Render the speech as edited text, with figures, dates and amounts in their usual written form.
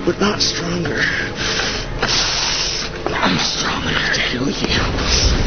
but not stronger. I'm strong enough to kill you.